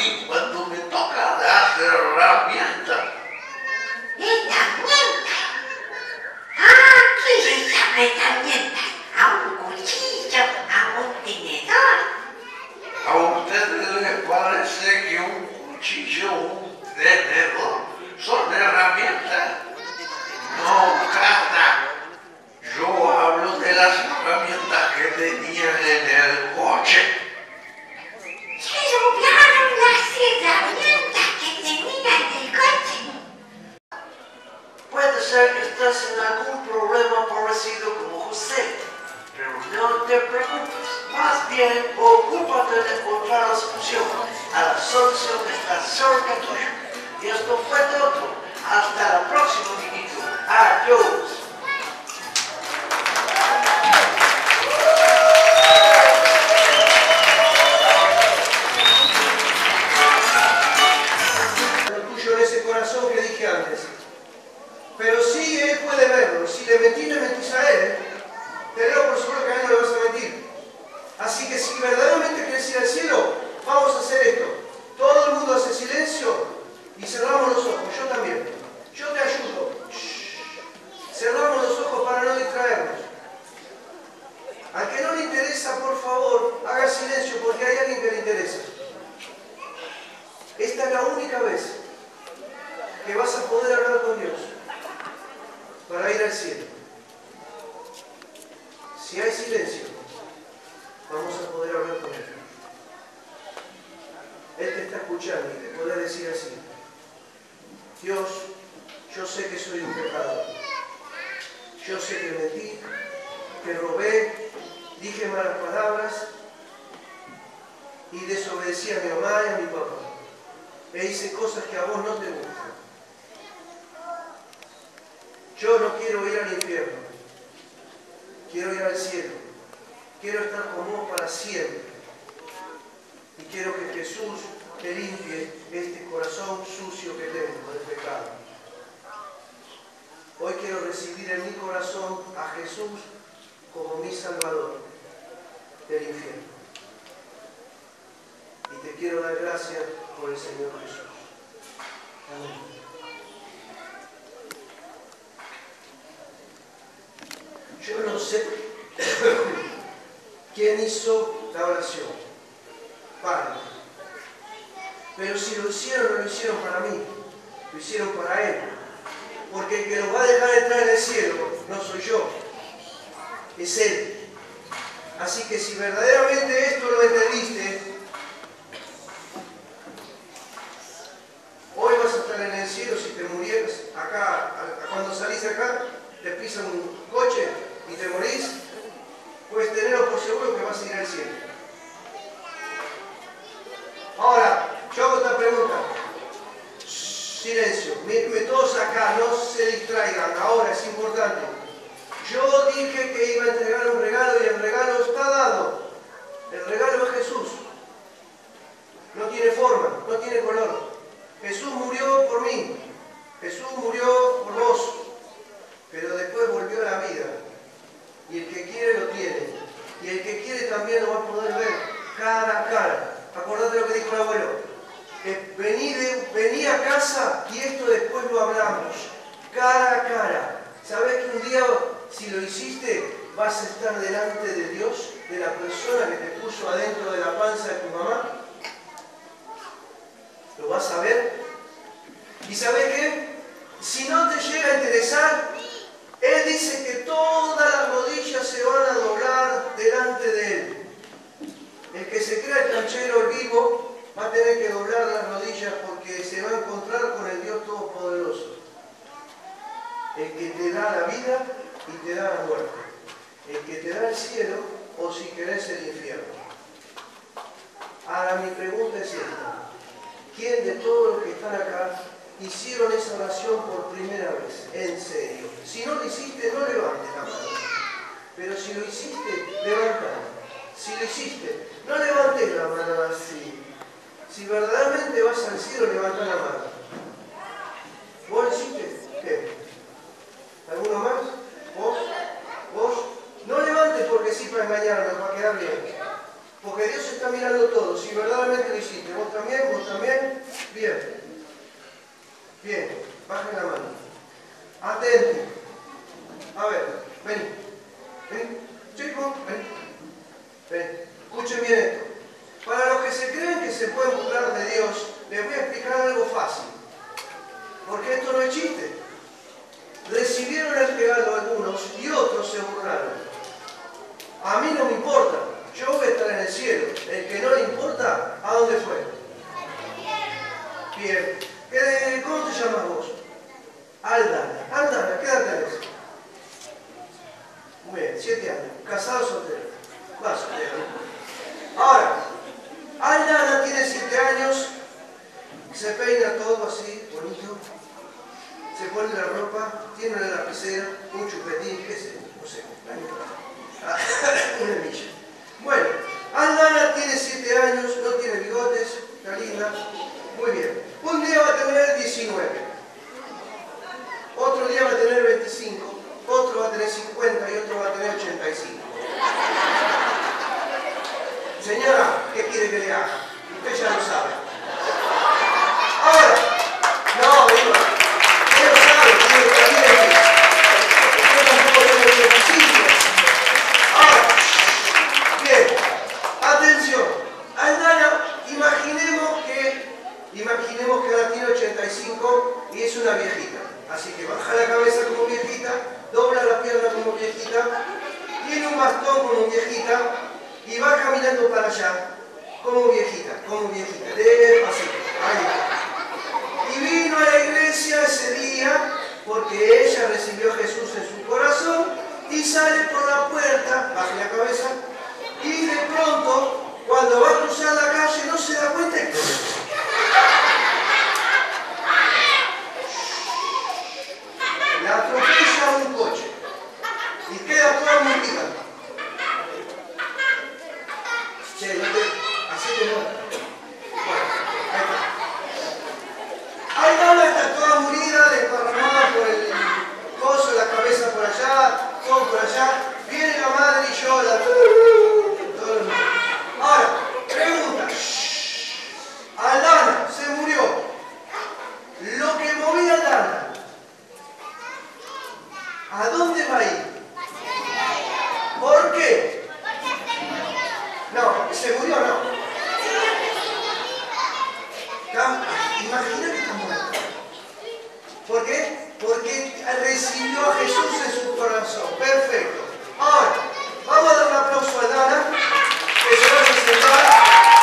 mí cuando me toca las herramientas. ¿Herramientas? Ah, ¿qué es esa herramienta? ¿A un cuchillo? ¿A un tenedor? ¿A ustedes les parece que un cuchillo o un tenedor son herramientas? No, Cata. Yo hablo de las herramientas que tenían en el coche. ¿Se robaron las herramientas que tenían en el coche? Puede ser que estés en algún problema parecido como José, pero no te preocupes. Más bien, ocúpate de encontrar la solución. A la solución está cerca tuyo. Y esto fue todo. Hasta la próxima, amiguito. Adiós. En ese corazón que dije antes. Pero sí, él puede verlo. Si le mentís a él, tenlo por seguro que a él no le vas a mentir. Así que si verdaderamente quieres ir al cielo, vamos a hacer esto. Todo el mundo hace silencio y cerramos los ojos. Yo también. Yo te ayudo. Cerramos los ojos para no distraernos. Al que no le interesa, por favor, haga silencio porque hay alguien que le interesa. Esta es la única vez que vas a poder hablar con Dios para ir al cielo. Si hay silencio, vamos a poder hablar con Él. Él te está escuchando y te podrá decir así: Dios, yo sé que soy un pecador. Yo sé que mentí, que robé, dije malas palabras y desobedecí a mi mamá y a mi papá. E hice cosas que a vos no te gustan. Yo no quiero ir al infierno. Quiero ir al cielo. Quiero estar con vos para siempre. Y quiero que Jesús te limpie este corazón sucio que tengo de pecado. Hoy quiero recibir en mi corazón a Jesús como mi Salvador del infierno. Y te quiero dar gracias por el Señor Jesús. Amén. Yo no sé quién hizo la oración, Padre. Pero si lo hicieron, no lo hicieron para mí, lo hicieron para Él. Porque el que nos va a dejar entrar en el cielo no soy yo, es Él. Así que si verdaderamente esto lo entendiste, hoy vas a estar en el cielo. Si te murieras acá, cuando salís de acá, te pisa un coche y te morís, puedes tenerlo por seguro que vas a ir al cielo. Ahora, yo hago esta pregunta. Silencio, mírenme todos acá, no se distraigan. Ahora es importante. Yo dije que iba a entregar un regalo y el regalo está dado. El regalo es Jesús. No tiene forma, no tiene color. Jesús murió por mí. Jesús murió por vos. Pero después volvió a la vida. Y el que quiere lo tiene. Y el que quiere también lo va a poder ver cara a cara. Acordate lo que dijo el abuelo. Vení a casa y esto después lo hablamos. Cara a cara. ¿Sabés que un día, si lo hiciste, vas a estar delante de Dios, de la persona que te puso adentro de la panza de tu mamá? ¿Lo vas a ver? ¿Y sabés qué? Si no te llega a interesar, Él dice que todas las rodillas se van a doblar delante de Él. El que se crea el canchero, el vivo, va a tener que doblar las rodillas porque se va a encontrar con el Dios Todopoderoso. El que te da la vida y te da la muerte. El que te da el cielo o si querés el infierno. Ahora mi pregunta es esta. ¿Quién de todos los que están acá hicieron esa oración por primera vez? En serio. Si no lo hiciste, no levantes la mano. Pero si lo hiciste, levántala. Si lo hiciste, no levantes la mano así. Si verdaderamente vas al cielo, levanta la mano. ¿Vos lo hiciste? ¿Qué? ¿Alguno más? ¿Vos? ¿Vos? No levantes porque sí para engañarme, para quedar bien. Porque Dios está mirando todo. Si verdaderamente lo hiciste, vos también, Bien, bajen la mano. Atenti. A ver, ven. Ven, chicos, ven. Ven, escuchen bien esto. Para los que se creen que se pueden burlar de Dios, les voy a explicar algo fácil. Porque esto no es chiste. Recibieron el regalo algunos y otros se burlaron. A mí no me importa. Yo voy a estar en el cielo. El que no le importa, ¿a dónde fue? Bien. ¿Cómo te llamas vos? Aldana. Aldana, ¿qué edad tenés? Muy bien, 7 años. ¿Casado o soltero? Va, soltero. Ahora, Aldana tiene 7 años, se peina todo así, bonito, se pone la ropa, tiene una lapicera, un chupetín, qué sé, no sé, una milla. Bueno, Aldana tiene 7 años, no tiene bigotes, está linda, muy bien. Un día va a tener 19, otro día va a tener 25, otro va a tener 50 y otro va a tener 85. Señora, ¿qué quiere que le haga? Usted ya lo sabe. Ahora, no, diga, usted lo sabe, tiene que salir. Yo tampoco tengo 85. Ahora, bien, atención. Aldana, imaginemos que ahora tiene 85 y es una viejita. Así que baja la cabeza como viejita, dobla la pierna como viejita, tiene un bastón como viejita y va caminando para allá como viejita, despacito. Ahí. Y vino a la iglesia ese día porque ella recibió a Jesús en su corazón y sale por la puerta, baja la cabeza, y de pronto, cuando va a cruzar la calle, no se da cuenta y la atropella un coche y queda toda mordida. Che, no te... Así que no. Bueno, ahí está. Aldana está toda murida, desparramada por el coso, la cabeza por allá, todo por allá. Viene la madre y llora. Todo el mundo. Ahora, pregunta. Aldana se murió. Lo que movía a Aldana, ¿a dónde va a ir? ¿Por qué? No, se murió, no. Imagina que está muerto. ¿Por qué? Porque recibió a Jesús en su corazón. Perfecto. Ahora, vamos a dar un aplauso a Aldana, que se va a sentar.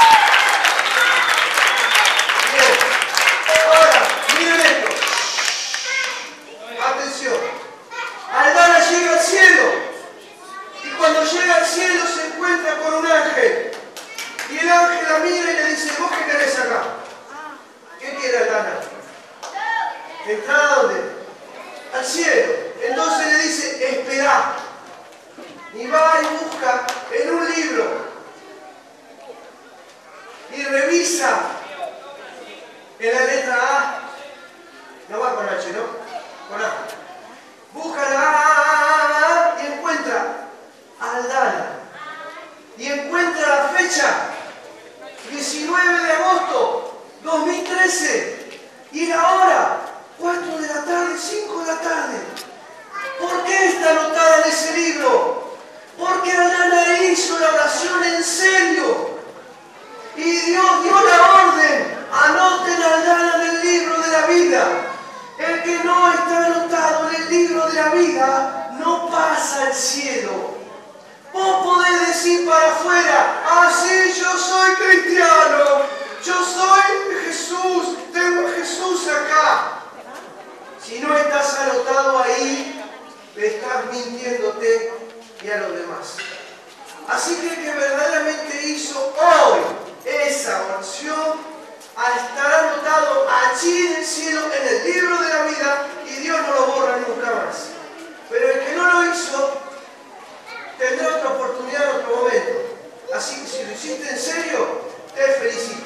Bien. Ahora, miren esto. Atención. Aldana llega al cielo. Y cuando llega al cielo se encuentra con un ángel. Y el ángel la mira y le dice, ¿vos qué querés acá? ¿Qué quiere Aldana? ¿Entrar a dónde? Al cielo. Entonces le dice, esperá. Y va y busca en un libro. Y revisa en la letra A. No va con H, ¿no? Con A. Busca la A y encuentra Aldana. Y encuentra la fecha, 19 de agosto 2013. Y la hora, 4 de la tarde, 5 de la tarde. ¿Por qué está anotada en ese libro? Porque Aldana hizo la oración en serio. Y Dios dio la orden. Anoten a Aldana en el libro de la vida. El que no está anotado en el libro de la vida no pasa al cielo. Vos podés decir para afuera, sí, yo soy cristiano, yo soy Jesús, tengo a Jesús acá. Si no estás anotado ahí, estás mintiéndote y a los demás. Así que verdaderamente hizo hoy esa oración a estar anotado allí en el cielo, en el libro de la vida, y Dios no lo borra nunca más. Pero el que no lo hizo, tendrá otra oportunidad en otro momento. Así que si lo hiciste en serio, te felicito.